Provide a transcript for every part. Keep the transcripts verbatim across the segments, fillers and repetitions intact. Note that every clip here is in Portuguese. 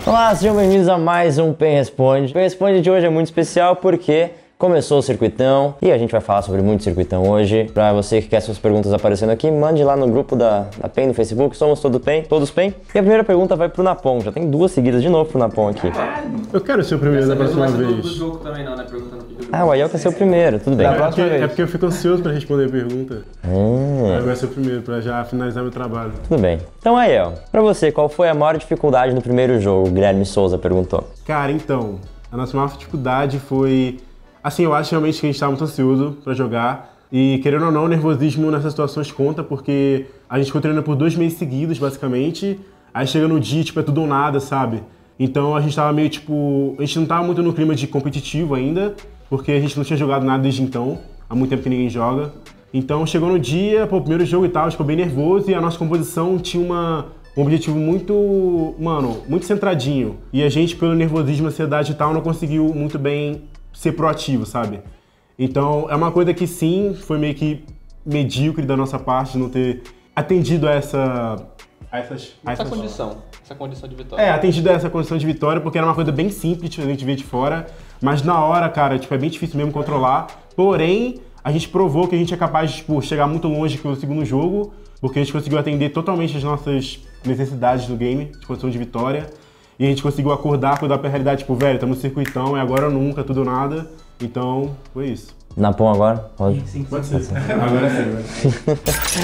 Olá, sejam bem-vindos a mais um Pen Responde. O Pen Responde de hoje é muito especial porque começou o circuitão e a gente vai falar sobre muito circuitão hoje. Pra você que quer suas perguntas aparecendo aqui, mande lá no grupo da, da Pen no Facebook, somos todo Pen, todos Pen. E a primeira pergunta vai pro Napom, já tem duas seguidas de novo pro Napom aqui. Eu quero ser o primeiro da próxima vez. Do jogo também não, né? Perguntando o que Ah, o Aiel quer ser o primeiro, tudo bem. É porque, é porque eu fico ansioso pra responder a pergunta. Hum. Aí eu vou ser o primeiro, pra já finalizar meu trabalho. Tudo bem. Então, Aiel, pra você, qual foi a maior dificuldade no primeiro jogo? O Guilherme Souza perguntou. Cara, então, a nossa maior dificuldade foi... Assim, eu acho realmente que a gente tá muito ansioso pra jogar. E, querendo ou não, o nervosismo nessas situações conta, porque a gente ficou treinando por dois meses seguidos, basicamente. Aí chega no dia, tipo, é tudo ou nada, sabe? Então a gente tava meio, tipo... A gente não tava muito no clima de competitivo ainda, porque a gente não tinha jogado nada desde então. Há muito tempo que ninguém joga. Então chegou no dia, pô, o primeiro jogo e tal, a gente ficou bem nervoso e a nossa composição tinha uma... um objetivo muito, mano, muito centradinho. E a gente, pelo nervosismo, ansiedade e tal, não conseguiu muito bem ser proativo, sabe? Então, é uma coisa que sim, foi meio que medíocre da nossa parte não ter atendido a essa... A essas, a essa essas... condição, essa condição de vitória. É, atendido a essa condição de vitória, porque era uma coisa bem simples, a gente vê de fora, mas na hora, cara, tipo, é bem difícil mesmo controlar. Porém, a gente provou que a gente é capaz de, tipo, chegar muito longe que o segundo jogo, porque a gente conseguiu atender totalmente as nossas necessidades do game, de condição de vitória. E a gente conseguiu acordar, acordar pra realidade, tipo, velho, estamos no circuitão, é agora ou nunca, tudo ou nada. Então, foi isso. Napom agora? Pode? Sim, pode ser. Agora sim, velho.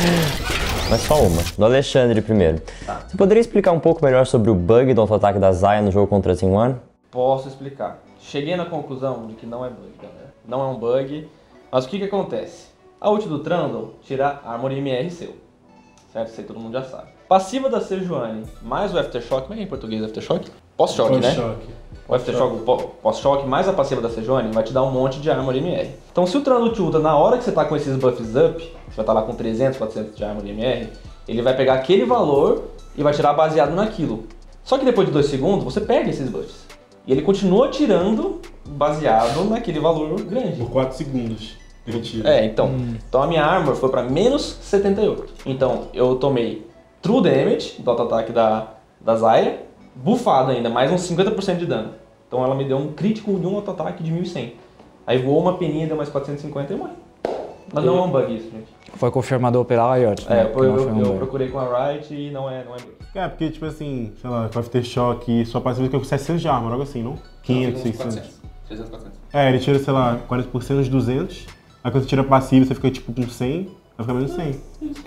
Mas só uma. Do Alexandre primeiro. Tá. Você poderia explicar um pouco melhor sobre o bug do auto-ataque da Xayah no jogo contra a Team One? Posso explicar. Cheguei na conclusão de que não é bug, galera. Não é um bug. Mas o que que acontece? A ult do Trundle tira Armor M R seu. Certo? Isso aí todo mundo já sabe. Passiva da Sejuani mais o Aftershock, como é que é em português Aftershock? Pós-choque, né? Pós-choque. O Aftershock, pós-choque mais a passiva da Sejuani vai te dar um monte de Armor M R. Então se o Trundle te ulta na hora que você tá com esses buffs up, você vai estar lá com trezentos, quatrocentos de Armor M R, ele vai pegar aquele valor e vai tirar baseado naquilo. Só que depois de dois segundos, você perde esses buffs. E ele continua tirando baseado naquele valor grande. Por quatro segundos. Ele tira. É, então, hum. então a minha armor foi pra menos setenta e oito. Então eu tomei true damage do auto-ataque da, da Xayah, buffado ainda, mais uns cinquenta por cento de dano. Então ela me deu um crítico de um auto-ataque de mil e cem. Aí voou uma peninha, deu mais quatrocentos e cinquenta e morri. Mas não é um bug isso, gente. Foi confirmado pela Riot, né? É, eu, eu, eu, eu procurei com a Riot e não é, não é bug. É, porque tipo assim, sei lá, com Aftershock, sua passiva fica com setecentos de arma, algo assim, não? quinhentos, seiscentos. seiscentos, quatrocentos. É, ele tira, sei lá, quarenta por cento dos duzentos. Aí quando você tira passiva, você fica tipo com cem, vai ficar menos cem.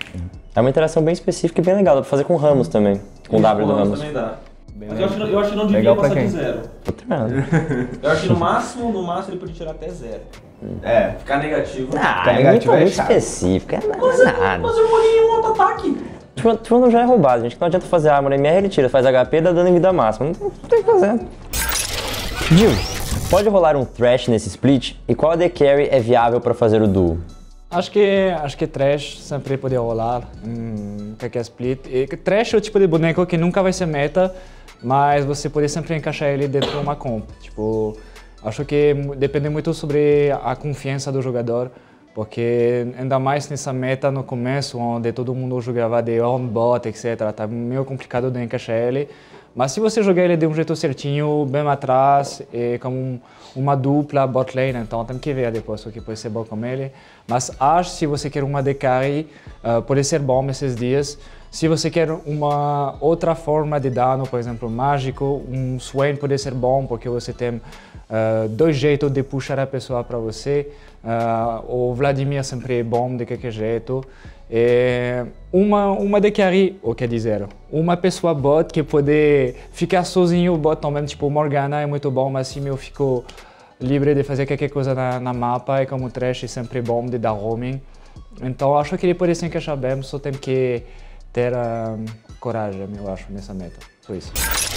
É uma interação bem específica e bem legal, dá pra fazer com Ramos também. Com o W do Ramos. Também dá. Bem Mas eu acho, que não- eu acho que não devia Legal pra passar de quem? zero. Tô treinando. Eu acho que no máximo, no máximo ele podia tirar até zero. É. Ficar negativo. Ah, Tá é negativo, muito, é muito chato. específico, é nada. Mas, eu, mas eu morri em um auto-ataque. Tr- Trundle já é roubado, gente. Não adianta fazer armor M R, ele tira, faz H P, dá dano em vida máxima. Não tem, não tem o que fazer. Gil, pode rolar um Thresh nesse split? E qual A D Carry é viável pra fazer o duo? Acho que acho que Thresh sempre pode rolar em qualquer split. E Thresh é o tipo de boneco que nunca vai ser meta, mas você pode sempre encaixar ele dentro de uma comp. Tipo, acho que depende muito sobre a confiança do jogador, porque ainda mais nessa meta no começo, onde todo mundo jogava de on-bot, etcétera, tá meio complicado de encaixar ele. Mas se você jogar ele de um jeito certinho, bem atrás, é como um, uma dupla bot lane, então tem que ver depois o que pode ser bom com ele. Mas acho que se você quer uma A D carry, uh, pode ser bom esses dias. Se você quer uma outra forma de dano, por exemplo, mágico, um Swain pode ser bom, porque você tem uh, dois jeitos de puxar a pessoa para você. Uh, o Vladimir sempre é bom de qualquer jeito. É uma, uma A D carry, ou quer dizer, uma pessoa bot que pode ficar sozinho bot também, tipo Morgana é muito bom, mas assim eu fico livre de fazer qualquer coisa na, na mapa, e como o Thresh é sempre bom de dar roaming. Então acho que ele pode se encaixar bem, só tem que ter uh, coragem, eu acho, nessa meta. Só isso.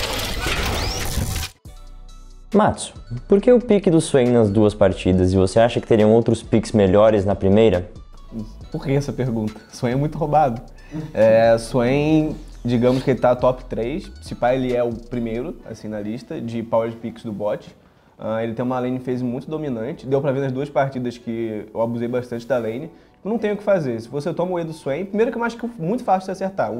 Matsu, por que o pique do Swain nas duas partidas? E você acha que teriam outros picks melhores na primeira? Por que essa pergunta? Swain é muito roubado. É, Swain, digamos que ele tá top três, se pá ele é o primeiro, assim, na lista de power picks do bot. Uh, ele tem uma lane phase muito dominante, deu pra ver nas duas partidas que eu abusei bastante da lane. Não tem o que fazer, se você toma o E do Swain, primeiro que eu acho que é muito fácil de acertar o E.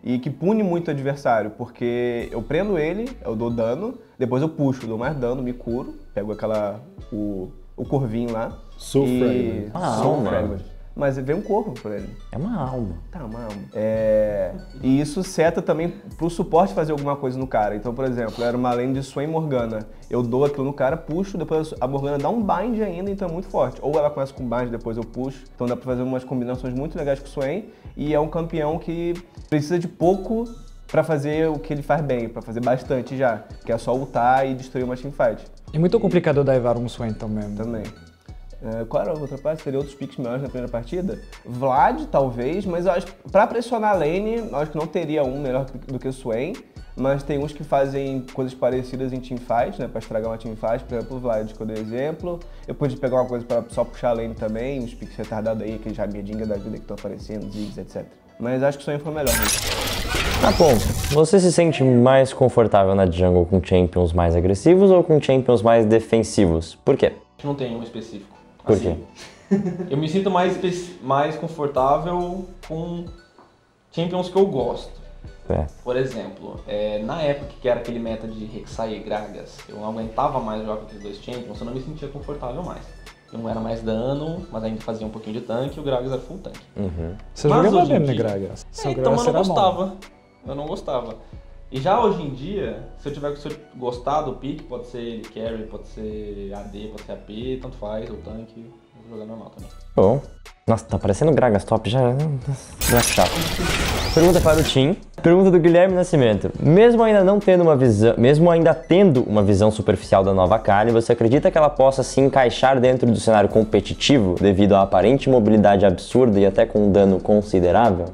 e que pune muito o adversário, porque eu prendo ele, eu dou dano, depois eu puxo, dou mais dano, me curo, pego aquela, o, o corvinho lá. Soul e... Fragment. Ah, Soul alma. Fragment. Mas vem um corpo pra ele. É uma alma. Tá, uma alma. É... E isso seta também pro suporte fazer alguma coisa no cara. Então, por exemplo, era uma lane de Swain Morgana. Eu dou aquilo no cara, puxo, depois a Morgana dá um bind ainda, então é muito forte. Ou ela começa com bind, depois eu puxo. Então dá pra fazer umas combinações muito legais com o Swain. E é um campeão que precisa de pouco pra fazer o que ele faz bem, pra fazer bastante já. Que é só ultar e destruir uma teamfight. É muito complicado daivar um Swain também. Também. Uh, qual era a outra parte? Teria outros picks melhores na primeira partida? Vlad, talvez, mas eu acho que pra pressionar a lane, eu acho que não teria um melhor do que o Swain, mas tem uns que fazem coisas parecidas em teamfight, né, pra estragar uma teamfight, por exemplo, o Vlad, que eu dei exemplo. Eu pude pegar uma coisa pra só puxar a lane também, uns picks retardados aí, aqueles Jagerdinga da vida que estão aparecendo, Ziggs, etcétera. Mas acho que o Swain foi o melhor mesmo. Tá bom, você se sente mais confortável na jungle com champions mais agressivos ou com champions mais defensivos? Por quê? Não tem um específico. Por Assim, quê? Eu me sinto mais, mais confortável com champions que eu gosto. É. Por exemplo, é, na época que era aquele meta de Rek'Sai e Gragas, eu não aguentava mais jogar com aqueles dois champions, eu não me sentia confortável mais. Um era mais dano, mas ainda fazia um pouquinho de tanque, e o Gragas era full tanque. Uhum. Você Mas jogava hoje em bem no dia- Gragas. É, Seu então eu Gragas não era bom. gostava. Eu não gostava. E já hoje em dia, se eu tiver se eu gostar do pick, pode ser ele carry, pode ser A D, pode ser A P, tanto faz, ou tanque, eu vou jogar normal também. Bom. Nossa, tá parecendo Gragas top já. Já chato. Pergunta para o Tim. Pergunta do Guilherme Nascimento. Mesmo ainda não tendo uma visão, mesmo ainda tendo uma visão superficial da nova Akali, você acredita que ela possa se encaixar dentro do cenário competitivo devido à aparente mobilidade absurda e até com um dano considerável?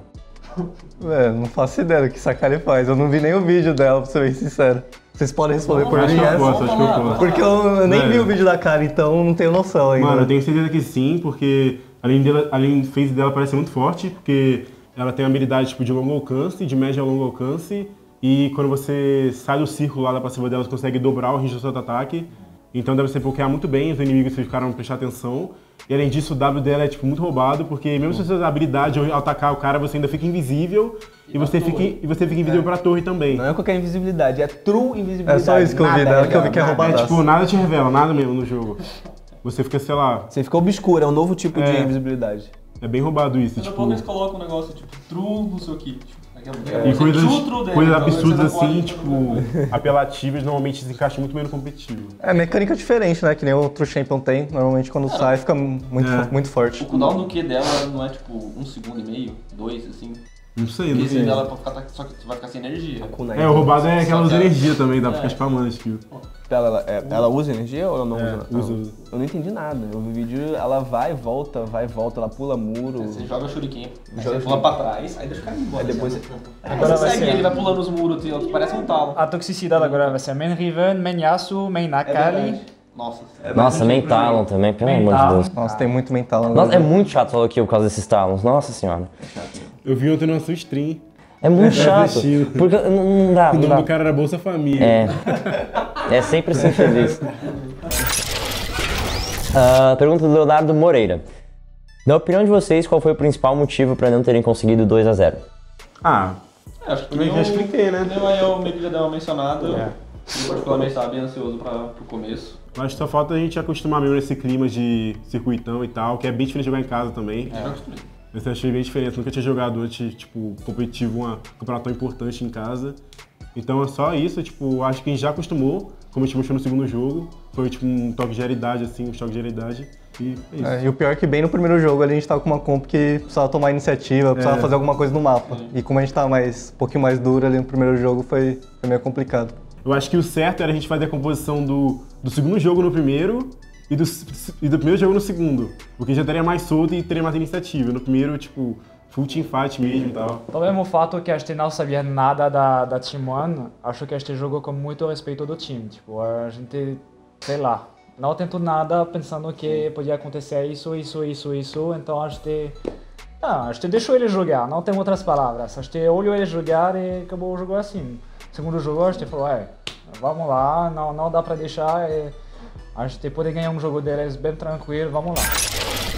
É, não faço ideia do que essa Akali faz. Eu não vi nem o vídeo dela, pra ser bem sincero. Vocês podem responder por Acho mim? que eu essa? posso, acho que eu posso. Porque eu, eu nem Velho. vi o vídeo da Akali, então não tenho noção ainda. Mano, eu tenho certeza que sim, porque além dela, além do phase dela parece muito forte, porque ela tem habilidade tipo de longo alcance, de médio a longo alcance, e quando você sai do círculo lá da passiva dela, você consegue dobrar o range do seu ataque. Então deve ser bloquear muito bem os inimigos que ficaram prestar atenção. E além disso, o W dela é tipo muito roubado, porque mesmo se você usar a habilidade ao atacar o cara, você ainda fica invisível e, você fica, e você fica invisível pra torre também. Não é qualquer invisibilidade, é true invisibilidade. É só isso que eu vi Nada dela, é que eu vi que é nada. É roubadaço. tipo, nada te revela, nada mesmo no jogo. Você fica, sei lá, Você fica obscuro, é um novo tipo de É. invisibilidade. é bem roubado isso. Daqui a Tipo, pouco eles colocam um negócio tipo true, não sei o que. Tipo, e coisas, coisas então absurdas assim, tipo, apelativas, normalmente se encaixam muito bem no competitivo. É mecânica diferente, né? Que nem outro champion tem. Normalmente quando sai fica muito, É. muito forte. O cooldown do Q dela não é tipo um segundo e meio, dois, assim. Não sei, não Esse sei. dela é pra ficar, só que você vai ficar sem energia. Kunai. É, o roubado é que ela usa Só que- energia também, dá pra É. ficar spamando a skill. Ela, ela, é- ela usa energia ou ela não É, usa? usa, Não. usa. Eu não entendi nada. Eu vi vídeo, ela vai e volta, vai e volta, ela pula muro. Você joga shuriken, aí Joga você pula pra trás, aí deixa o cara embora. Aí depois assim, você- Aí Agora você vai segue ser- ele, vai pulando os muros, assim, parece um talo. A toxicidade agora vai ser main Riven, main Yasuo, main Akali. Nossa. Nossa, nem Talon também, pelo amor de Talon. Deus. Nossa, tem muito mental agora. Nossa, é muito chato solo kill por causa desses Talons, nossa senhora. Eu vi ontem na sua stream. É muito É, chato, assistindo. porque não, não dá, O não nome dá. do cara era Bolsa Família. É, é sempre assim feliz. Ah, pergunta do Leonardo Moreira. Na opinião de vocês, qual foi o principal motivo para não terem conseguido dois a zero? Ah, É, acho que eu já nem o- expliquei, né? nem o Aiel meio que já deu uma mencionada. Eu particularmente estava bem ansioso pra, pro começo. Eu acho que só falta a gente acostumar mesmo nesse clima de circuitão e tal, que é bem diferente de jogar em casa também. É, eu acostumei. Eu achei bem diferente, nunca tinha jogado antes, tipo, competitivo, um campeonato tão importante em casa. Então é só isso, tipo, acho que a gente já acostumou, como a gente mostrou no segundo jogo. Foi tipo um toque de realidade, assim, um choque de realidade. E é isso. É, e o pior é que bem no primeiro jogo ali a gente tava com uma comp que precisava tomar iniciativa, precisava É. fazer alguma coisa no mapa. E como a gente tava mais, um pouquinho mais duro ali no primeiro jogo, foi, foi meio complicado. Eu acho que o certo era a gente fazer a composição do, do segundo jogo no primeiro e do, e do primeiro jogo no segundo. Porque já teria mais solto e teria mais iniciativa. No primeiro, tipo, full teamfight mesmo e tal. Também o fato que a gente não sabia nada da, da Team One, acho que a gente jogou com muito respeito do time. Tipo, a gente, sei lá, não tentou nada pensando que podia acontecer isso, isso, isso, isso, então a gente... Não, a gente deixou ele jogar, não tem outras palavras. A gente olhou ele jogar e acabou o jogo assim. Segundo jogo a gente falou, é, vamos lá, não, não dá pra deixar, é, a gente pode ganhar um jogo deles bem tranquilo, vamos lá.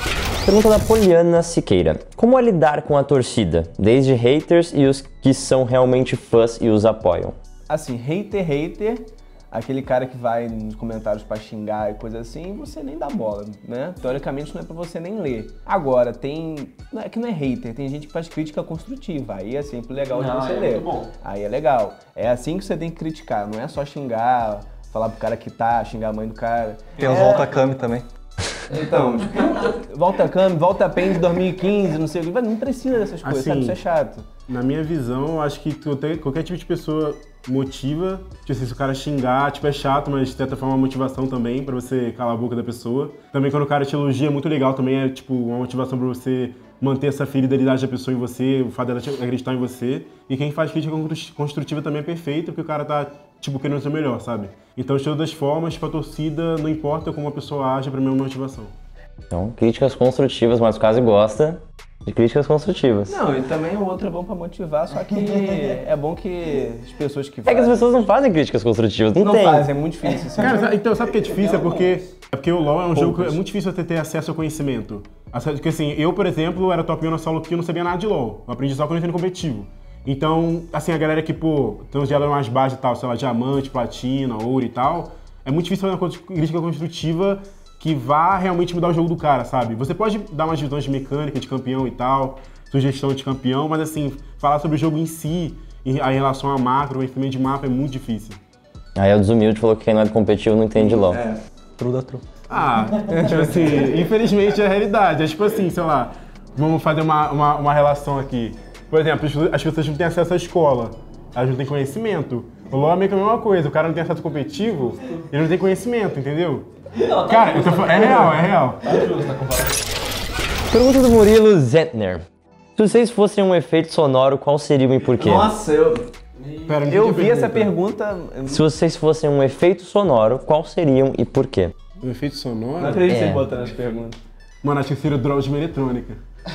Pergunta da Poliana Siqueira. Como é lidar com a torcida, desde haters e os que são realmente fãs e os apoiam? Assim, hater, hater, aquele cara que vai nos comentários pra xingar e coisa assim, você nem dá bola, né? Teoricamente não é pra você nem ler. Agora, tem... Não é que não é hater, tem gente que faz crítica construtiva, aí é sempre legal de Não, você é ler. muito bom. Aí é legal. É assim que você tem que criticar, não é só xingar, falar pro cara que tá, xingar a mãe do cara. Tem os é... volta-cami também. Então, tipo, volta Cam, volta Pen de dois mil e quinze, não sei o que, não precisa dessas coisas, Assim, sabe? Isso é chato. Na minha visão, eu acho que qualquer, qualquer tipo de pessoa motiva. Tipo assim, se o cara xingar, tipo, é chato, mas de certa forma é uma motivação também pra você calar a boca da pessoa. Também quando o cara te elogia é muito legal, também é tipo uma motivação pra você manter essa fidelidade da pessoa em você, o fato dela acreditar em você. E quem faz crítica construtiva também é perfeito, porque o cara tá, tipo, querendo ser o melhor, sabe? Então, de todas as formas, pra torcida, não importa como a pessoa age, pra mim é uma motivação. Então, críticas construtivas, mas o caso gosta de críticas construtivas. Não, e também o outro é bom pra motivar, só que é bom que as pessoas que É fazem... que as pessoas não fazem críticas construtivas, não, não tem. fazem, é muito difícil. Assim. Cara, então, sabe o que é difícil? É porque, é porque o LoL é um jogo que é muito difícil você ter acesso ao conhecimento. Porque assim, eu, por exemplo, era top um na solo que eu não sabia nada de LoL. Eu aprendi só quando eu entrei no competitivo. Então, assim, a galera que, pô, tem uns diálogos mais baixos e tal, sei lá, diamante, platina, ouro e tal, é muito difícil fazer uma crítica construtiva que vá realmente mudar o jogo do cara, sabe? Você pode dar umas visões de mecânica, de campeão e tal, sugestão de campeão, mas assim, falar sobre o jogo em si, em, em relação a macro, o instrumento de mapa, é muito difícil. Aí o Desumilde falou que quem não é do competitivo não entende LoL. É, true da true. Ah, tipo assim, infelizmente é a realidade. É tipo assim, sei lá, vamos fazer uma, uma, uma relação aqui. Por exemplo, as pessoas não têm acesso à escola, elas não têm conhecimento. O LoL é meio que a mesma coisa, o cara não tem acesso competitivo, ele não tem conhecimento, entendeu? Não, tá Cara, eu tô falando, é real, é real. Tá justo a comparação. Pergunta do Murilo Zentner. Se vocês fossem um efeito sonoro, qual seriam e por quê? Nossa, eu, Pera, não eu entendi vi a essa pergunta... Se vocês fossem um efeito sonoro, qual seriam e por quê? Um efeito sonoro? Não acredito É. em botar nas perguntas. Mano, acho que seria o drop de uma eletrônica.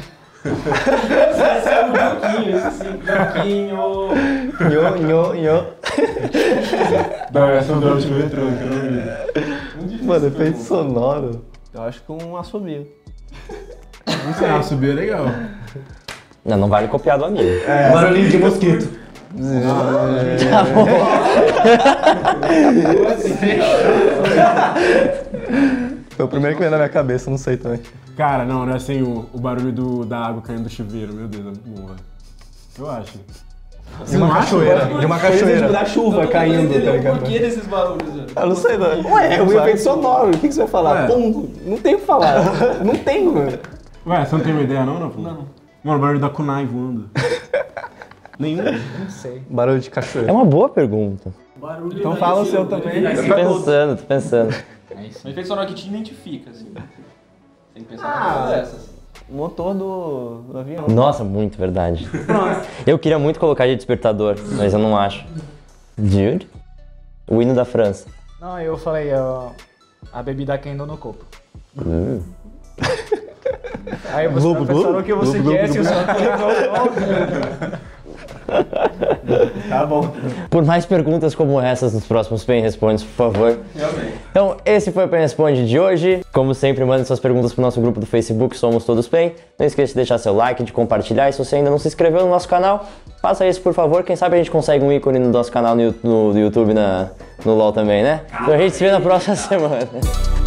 Esse é um bloquinho, esse sim, bloquinho. Nho, nho, nho. Não, essa é um drop de uma eletrônica, não. Mano, efeito sonoro. Eu acho que um assobio. Não sei, ah, subir é legal. Não, não vale copiar do amigo. Barulhinho de mosquito. Tá bom. Foi o primeiro que veio na minha cabeça, não sei também. Cara, não, não é assim o, o barulho do, da água caindo do chuveiro, meu Deus, é boa. Eu acho. De uma cachoeira. De uma cachoeira. da chuva caindo, tá O ligado? porquê desses barulhos, velho? Eu não sei, não. Ué, é um efeito sonoro, o que, que você vai falar? É. Pum, não tem o que falar. Não tem, mano. Ué, você não tem uma ideia não, não? Pô? Não. Mano, o barulho da kunai voando. Nenhum? Barulho de É cachoeira. uma boa pergunta. Barulho Então daí, fala o sim, seu também. daí Tô sim. pensando, tô pensando. Um efeito sonoro que te identifica, assim. Tem que pensar Ah. numa coisa dessas. O motor do, do avião. Nossa, muito verdade. Eu queria muito colocar de despertador, mas eu não acho. Dude? O hino da França. Não, eu falei, ó, a bebida caindo no copo. Hum. Aí você Globo, pensou globo, o que você globo, quer, globo, se o seu Tá bom. Por mais perguntas como essas nos próximos Pen Respondes, por favor. Realmente. Então, esse foi o Pen Responde de hoje. Como sempre, mande suas perguntas pro nosso grupo do Facebook, Somos Todos Pen. Não esqueça de deixar seu like, de compartilhar. E se você ainda não se inscreveu no nosso canal, faça isso, por favor. Quem sabe a gente consegue um ícone no nosso canal no, no, no YouTube, na, no LoL também, né? Então a gente se vê na próxima semana.